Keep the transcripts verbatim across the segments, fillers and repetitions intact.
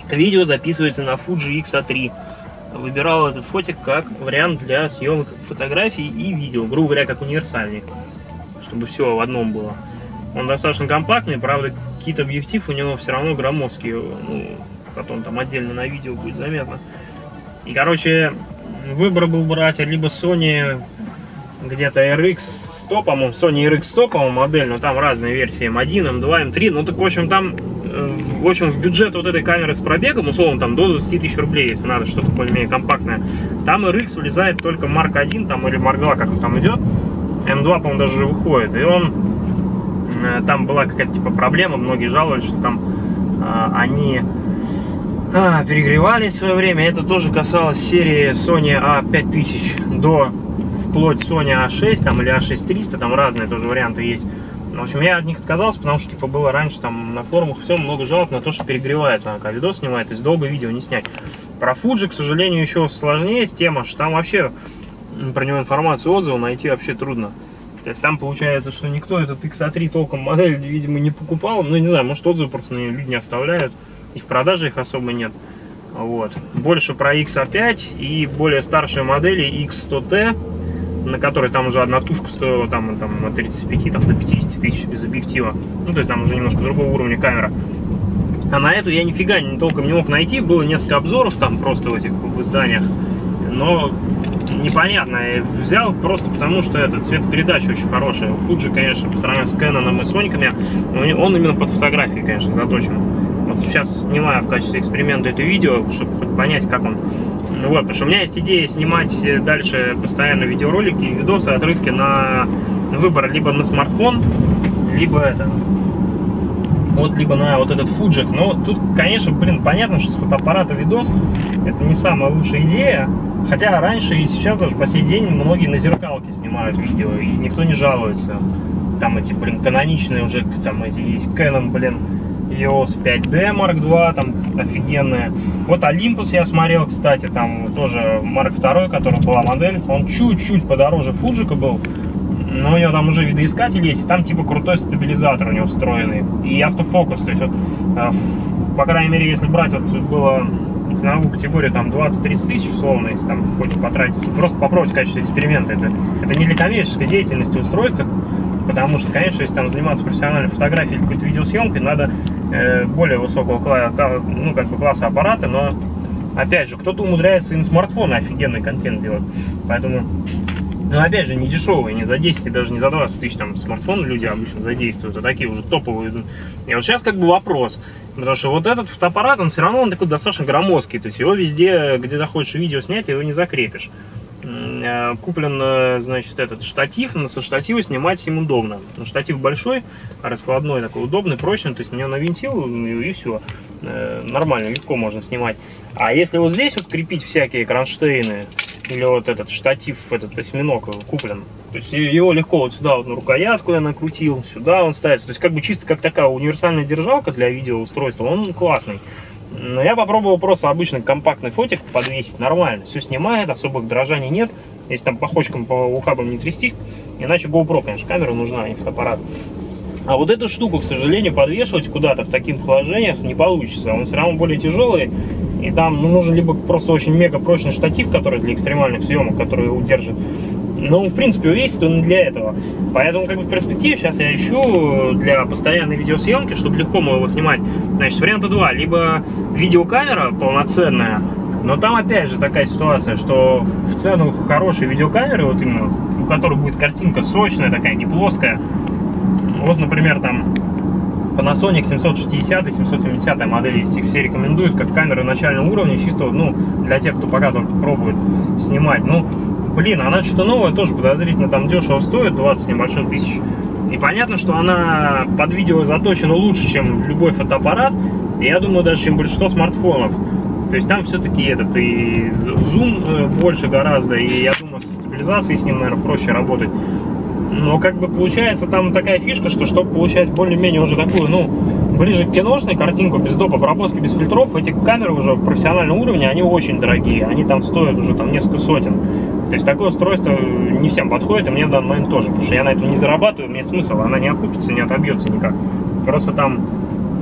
Видео записывается на Fuji икс а три. Выбирал этот фотик как вариант для съемок фотографий и видео, грубо говоря, как универсальный, чтобы все в одном было. Он достаточно компактный, правда, какие-то объектив у него все равно громоздкие, ну, потом там отдельно на видео будет заметно. И, короче, выбор был брать либо Sony где-то эр икс сто, по-моему, Sony эр икс сто, по-моему, модель, но там разные версии, эм один, эм два, эм три, ну, так, в общем, там, в общем, в бюджет вот этой камеры с пробегом, условно, там, до двадцати тысяч рублей, если надо что-то более-менее компактное, там эр икс влезает только Марк один, там, или Марк два, как он там идет, эм два, по-моему, даже уже выходит, и он, там была какая-то, типа, проблема, многие жаловались, что там а, они а, перегревались в свое время, это тоже касалось серии Sony а пять тысяч до вплоть Sony а шесть там, или а шесть триста, там разные тоже варианты есть. В общем, я от них отказался, потому что типа было раньше там на форумах все много жалоб на то, что перегревается, она когда видос снимает, то есть долго видео не снять. Про Fuji, к сожалению, еще сложнее тема, что там вообще про него информацию, отзывы найти вообще трудно. То есть там получается, что никто этот икс а три толком модель, видимо, не покупал, ну не знаю, может отзывы просто люди не оставляют, и в продаже их особо нет. Вот. Больше про икс а пять и более старшие модели икс сто тэ, на которой там уже одна тушка стоила там, там от тридцати пяти там, до пятидесяти тысяч без объектива. Ну, то есть там уже немножко другого уровня камера. А на эту я нифига не, толком не мог найти. Было несколько обзоров там просто в этих в изданиях. Но непонятно. Я взял просто потому, что это цветопередача очень хорошая. У Fuji, конечно, по сравнению с Canon и Сониками, он именно под фотографии, конечно, заточен. Вот сейчас снимаю в качестве эксперимента это видео, чтобы хоть понять, как он. Вот, потому что у меня есть идея снимать дальше постоянно видеоролики, видосы, отрывки на выбор либо на смартфон, либо это, вот, либо на вот этот Fuji. Но тут, конечно, блин, понятно, что с фотоаппарата видос это не самая лучшая идея. Хотя раньше и сейчас даже по сей день многие на зеркалке снимают видео, и никто не жалуется. Там эти, блин, каноничные уже, там эти есть Canon, блин, и о эс пять дэ Марк два, там офигенные. Вот Olympus я смотрел, кстати, там тоже Марк два, который была модель, он чуть-чуть подороже Фуджика был, но у него там уже видоискатель есть, и там типа крутой стабилизатор у него встроенный, и автофокус, то есть вот, по крайней мере, если брать, вот было ценовую категорию там двадцать-тридцать тысяч, условно, если там хочешь потратить, просто попробовать в качестве эксперимента, это, это не для коммерческой деятельности устройства, потому что, конечно, если там заниматься профессиональной фотографией или какой-то видеосъемкой, надо э, более высокого класса, ну, как бы класса аппарата, но, опять же, кто-то умудряется и на смартфоне офигенный контент делать, поэтому, ну, опять же, не дешевые, не за десять и даже не за двадцать тысяч там смартфон люди обычно задействуют, а такие уже топовые идут. И вот сейчас как бы вопрос, потому что вот этот фотоаппарат, он все равно он такой достаточно громоздкий, то есть его везде, где захочешь видео снять, его не закрепишь. Куплен, значит, этот штатив, со штатива снимать им удобно. Штатив большой, раскладной, такой удобный, прочный, то есть на него навинтил и все, нормально, легко можно снимать. А если вот здесь вот крепить всякие кронштейны, или вот этот штатив, этот осьминог куплен, то есть его легко вот сюда вот на рукоятку я накрутил, сюда он ставится, то есть как бы чисто как такая универсальная держалка для видеоустройства, он классный. Но я попробовал просто обычный компактный фотик подвесить, нормально, все снимает, особых дрожаний нет, если там по хочкам, по ухабам не трястись, иначе GoPro, конечно, камера нужна, а не фотоаппарат. А вот эту штуку, к сожалению, подвешивать куда-то в таких положениях не получится, он все равно более тяжелый, и там ну, нужен либо просто очень мега прочный штатив, который для экстремальных съемок, который удержит. Ну, в принципе, увесит он не для этого. Поэтому, как бы, в перспективе сейчас я ищу для постоянной видеосъемки, чтобы легко мы его снимать. Значит, варианта два. Либо видеокамера полноценная, но там, опять же, такая ситуация, что в цену хорошей видеокамеры, вот именно, у которой будет картинка сочная такая, не плоская. Вот, например, там Panasonic семьсот шестьдесят и семьсот семьдесят модель есть. Их все рекомендуют как камеры начального уровня, чисто, ну, для тех, кто пока только пробует снимать. Ну, блин, она что-то новое, тоже подозрительно там дешево стоит, двадцать с небольшим тысяч. И понятно, что она под видео заточена лучше, чем любой фотоаппарат. И я думаю, даже чем большинство смартфонов. То есть там все-таки этот и зум больше гораздо, и я думаю, со стабилизацией с ним, наверное, проще работать. Но как бы получается там такая фишка, что чтобы получать более-менее уже такую, ну, ближе к киношной картинку, без доп. Обработки, без фильтров, эти камеры уже профессионального уровня, они очень дорогие, они там стоят уже там несколько сотен. То есть такое устройство не всем подходит, и мне в данный момент тоже, потому что я на этом не зарабатываю, мне смысл, она не окупится, не отобьется никак. Просто там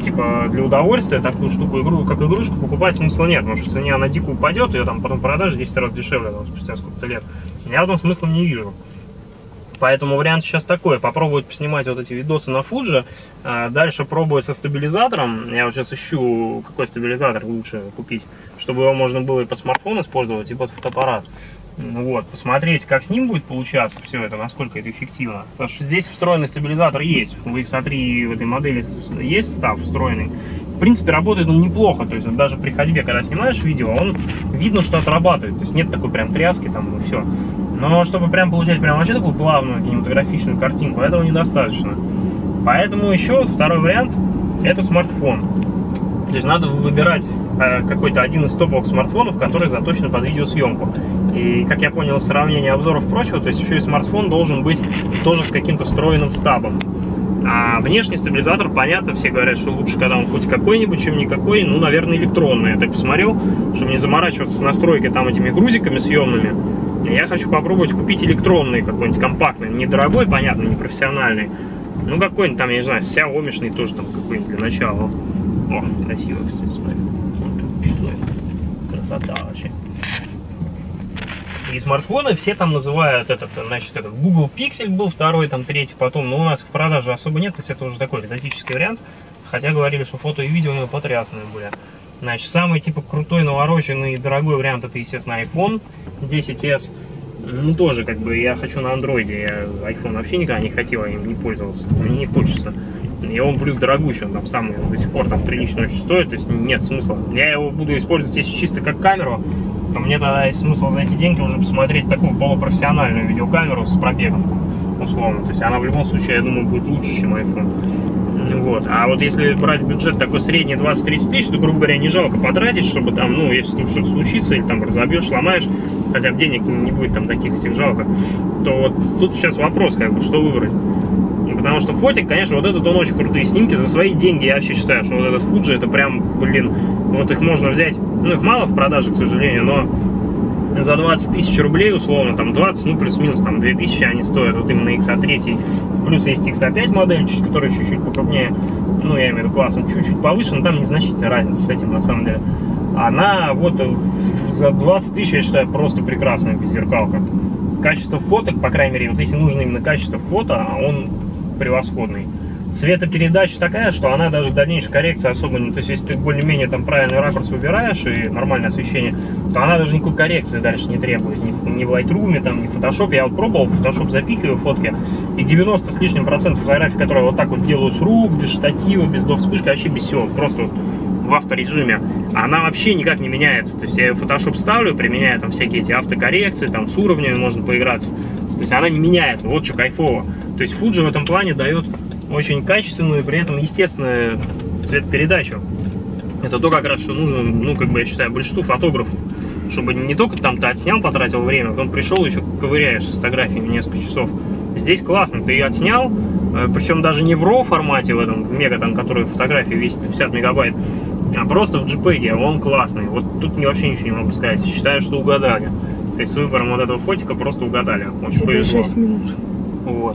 типа для удовольствия такую штуку, игру, как игрушку, покупать смысла нет, потому что в цене она дико упадет, ее там потом продашь десять раз дешевле, там, спустя сколько-то лет. Я в этом смысла не вижу. Поэтому вариант сейчас такой, попробовать поснимать вот эти видосы на Fuji, дальше пробовать со стабилизатором. Я вот сейчас ищу, какой стабилизатор лучше купить, чтобы его можно было и под смартфон использовать, и под фотоаппарат. Вот, посмотреть, как с ним будет получаться все это, насколько это эффективно. Потому что здесь встроенный стабилизатор есть, в икс а три в этой модели есть став встроенный. В принципе, работает он неплохо, то есть вот даже при ходьбе, когда снимаешь видео, он видно, что отрабатывает, то есть нет такой прям тряски там и все. Но чтобы прям получать прям вообще такую плавную кинематографичную картинку, этого недостаточно. Поэтому еще второй вариант — это смартфон. То есть надо выбирать э, какой-то один из топовых смартфонов, который заточен под видеосъемку. И, как я понял, из сравнения обзоров прочего, то есть еще и смартфон должен быть тоже с каким-то встроенным стабом. А внешний стабилизатор, понятно, все говорят, что лучше, когда он хоть какой-нибудь, чем никакой, ну, наверное, электронный. Я так посмотрел, чтобы не заморачиваться с настройкой там этими грузиками съемными. Я хочу попробовать купить электронный какой-нибудь компактный, недорогой, понятно, не профессиональный. Ну, какой-нибудь там, я не знаю, Xiaomi-шный тоже там какой-нибудь для начала. О, красиво, кстати, смотри. Вот, чувствую. Красота вообще. И смартфоны все там называют этот, значит, этот Google Pixel был второй, там третий, потом, но у нас их в продаже особо нет, то есть это уже такой экзотический вариант. Хотя говорили, что фото и видео у него потрясные были. Значит, самый типа крутой, навороченный, дорогой вариант — это, естественно, iPhone десять эс. Ну, тоже, как бы, я хочу на андроиде, я iPhone вообще никогда не хотел, им не пользовался, мне не хочется. И он плюс дорогущий, он там самый, он до сих пор там прилично очень стоит, то есть нет смысла. Я его буду использовать, если чисто как камеру, то мне тогда есть смысл за эти деньги уже посмотреть такую полупрофессиональную видеокамеру с пробегом, условно. То есть она в любом случае, я думаю, будет лучше, чем iPhone. Вот. А вот если брать бюджет такой средний двадцать-тридцать тысяч, то, грубо говоря, не жалко потратить, чтобы там, ну, если с ним что-то случится, или там разобьешь, сломаешь, хотя бы денег не будет там таких этих жалко, то вот тут сейчас вопрос, как бы, что выбрать. Потому что фотик, конечно, вот этот он очень крутые снимки за свои деньги. Я вообще считаю, что вот этот Fuji, это прям, блин, вот их можно взять, ну, их мало в продаже, к сожалению, но за двадцать тысяч рублей, условно, там двадцать, ну, плюс-минус, там две тысячи они стоят, вот именно икс а три, плюс есть икс а пять модель, которая чуть-чуть покрупнее, ну, я имею в виду классом, чуть-чуть повыше, но там незначительная разница с этим, на самом деле. Она вот за двадцать тысяч, я считаю, просто прекрасная беззеркалка. Качество фоток, по крайней мере, вот если нужно именно качество фото, он превосходный. Цветопередача такая, что она даже дальнейшей коррекции особо не... То есть, если ты более-менее там правильный ракурс выбираешь и нормальное освещение, то она даже никакой коррекции дальше не требует. Ни в, ни в Lightroom, там, ни в Photoshop. Я вот пробовал, в Photoshop запихиваю фотки, и девяносто с лишним процентов фотографий, которые вот так вот делаю с рук, без штатива, без доп. Вспышки, вообще без всего. Просто вот в авторежиме. Она вообще никак не меняется. То есть, я ее в Photoshop ставлю, применяю там всякие эти автокоррекции, там с уровнями можно поиграться. То есть, она не меняется. Вот что кайфово. То есть, Fuji в этом плане дает очень качественную и при этом естественную цветопередачу. Это то, как раз, что нужно, ну, как бы, я считаю, большинству фотографов. Чтобы не только там ты отснял, потратил время, потом пришел, еще ковыряешь с фотографиями несколько часов. Здесь классно, ты ее отснял, причем даже не в RAW формате, в этом, в мега, там, который фотографии весит пятьдесят мегабайт, а просто в JPEG, он классный. Вот тут вообще ничего не могу сказать. Считаю, что угадали. То есть с выбором вот этого фотика просто угадали. Очень повезло. шесть минут. Вот.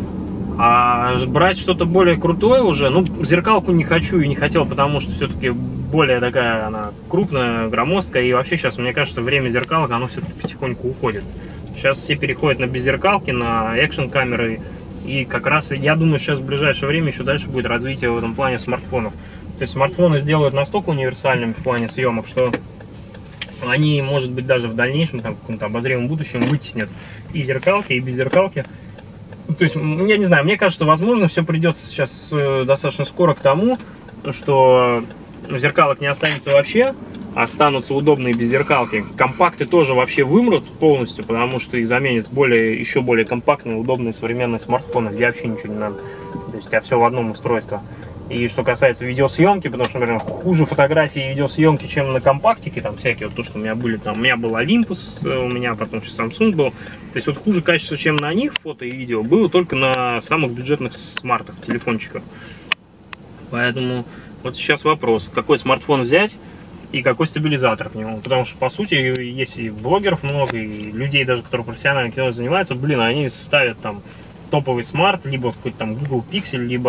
А брать что-то более крутое уже, ну, зеркалку не хочу и не хотел, потому что все-таки более такая она крупная, громоздкая, и вообще сейчас, мне кажется, время зеркалок, оно все-таки потихоньку уходит. Сейчас все переходят на беззеркалки, на экшн-камеры, и как раз, я думаю, сейчас в ближайшее время еще дальше будет развитие в этом плане смартфонов. То есть смартфоны сделают настолько универсальными в плане съемок, что они, может быть, даже в дальнейшем, там, в каком-то обозримом будущем вытеснят и зеркалки, и беззеркалки. То есть, я не знаю, мне кажется, возможно, все придется сейчас э, достаточно скоро к тому, что зеркалок не останется вообще, останутся удобные беззеркалки. Компакты тоже вообще вымрут полностью, потому что их заменят более, еще более компактные, удобные современные смартфоны, где вообще ничего не надо. То есть, у тебя все в одном устройстве. И что касается видеосъемки, потому что, например, хуже фотографии и видеосъемки, чем на компактике, там всякие, вот то, что у меня были, там, у меня был Olympus, у меня потом еще Samsung был, то есть вот хуже качество, чем на них, фото и видео, было только на самых бюджетных смартах, телефончиках. Поэтому вот сейчас вопрос, какой смартфон взять и какой стабилизатор к нему, потому что, по сути, есть и блогеров много, и людей даже, которые профессионально кино занимаются, блин, они ставят там топовый смарт, либо какой-то там Google Pixel, либо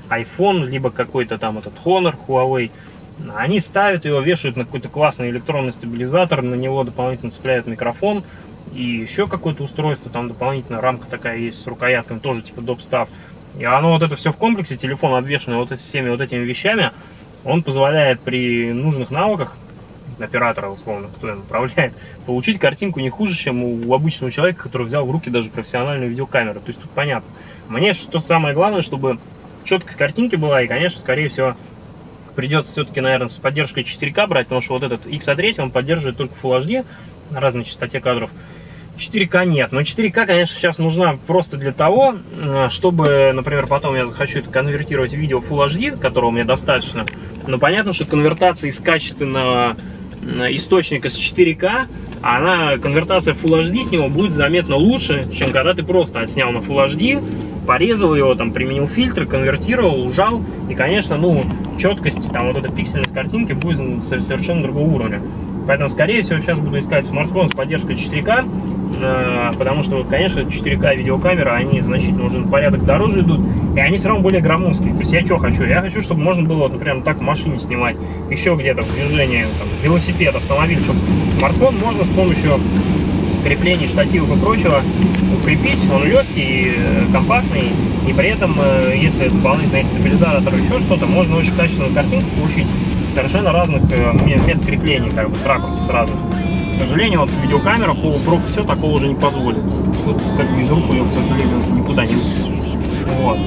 iPhone, либо какой-то там этот Honor, Huawei. Они ставят его, вешают на какой-то классный электронный стабилизатор, на него дополнительно цепляют микрофон и еще какое-то устройство, там дополнительно рамка такая есть с рукоятками, тоже типа доп-став. И оно вот это все в комплексе, телефон обвешанный вот всеми вот этими вещами, он позволяет при нужных навыках оператора, условно, кто им управляет, получить картинку не хуже, чем у обычного человека, который взял в руки даже профессиональную видеокамеру. То есть тут понятно. Мне что самое главное, чтобы четкость картинки была, и, конечно, скорее всего, придется все-таки, наверное, с поддержкой четыре ка брать, потому что вот этот икс а три, он поддерживает только Full эйч ди на разной частоте кадров. четыре ка нет, но четыре ка, конечно, сейчас нужна просто для того, чтобы, например, потом я захочу это конвертировать в видео Full эйч ди, которого мне достаточно. Но понятно, что конвертация из качественного источника с четыре ка, она, конвертация Full эйч ди с него будет заметно лучше, чем когда ты просто отснял на Full эйч ди, порезал его, там, применил фильтры, конвертировал, ужал, и, конечно, ну, четкость, там, вот эта пиксельность картинки будет совершенно другого уровня. Поэтому, скорее всего, сейчас буду искать смартфон с поддержкой четыре ка, потому что, конечно, четыре ка видеокамеры, они значительно уже на порядок дороже идут, и они все равно более громоздкие. То есть я что хочу? Я хочу, чтобы можно было, например, так в машине снимать, еще где-то в движении, там, велосипед, автомобиль, чтобы смартфон можно с помощью креплений, штативов и прочего укрепить, он легкий, компактный, и при этом, если дополнительно есть стабилизатор или еще что-то, можно очень качественную картинку получить совершенно разных мест крепления, как бы с ракурсов разных. К сожалению, вот видеокамера полупро все такого уже не позволит. Вот как бы из рук ее, к сожалению, уже никуда не выпустишь. Вот.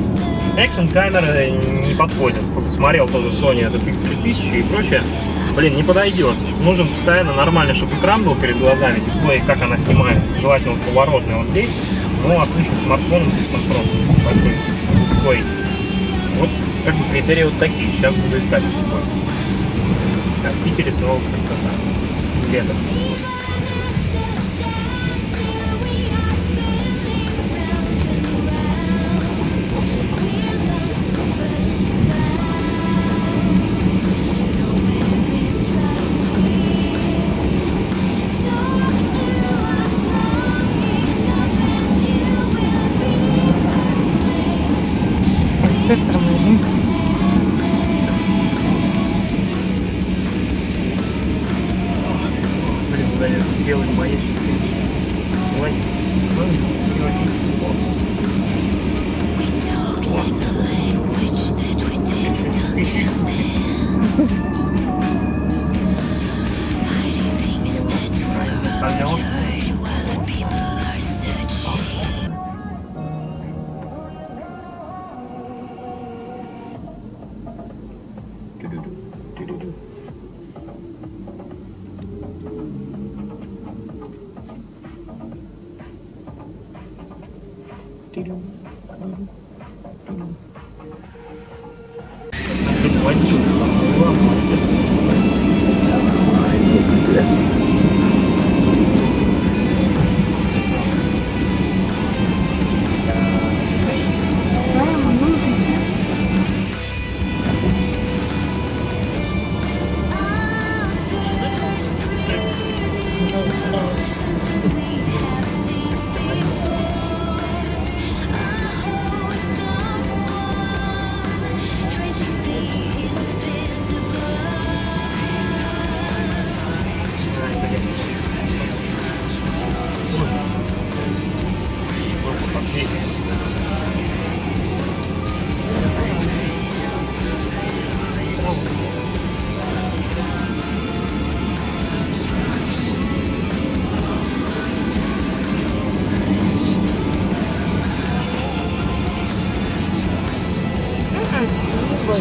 Экшн камеры не подходят. Посмотрел тоже Sony это икс три тысячи и прочее. Блин, не подойдет. Нужен постоянно нормально, чтобы экран был перед глазами, дисплей, как она снимает. Желательно вот поворотный вот здесь. Ну, а в случае с смартфоном здесь просто большой дисплей. Вот как бы критерии вот такие. Сейчас буду искать дисплей. Так, в Питере снова красота. Лето. Белый маячник. Власть.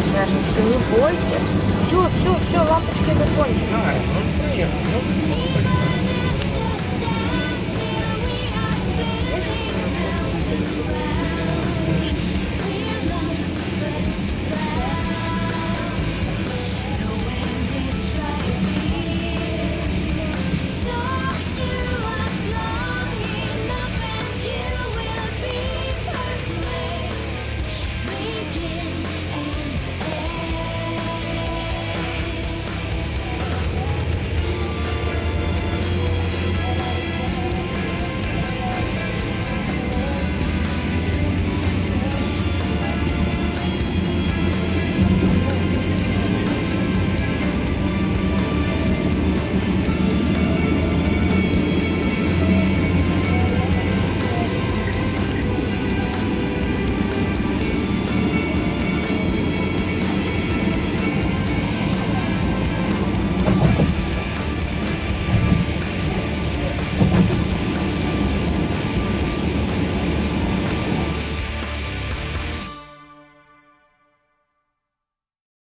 Не бойся. Все, все, все, лампочки закончились. А, ну, приехали.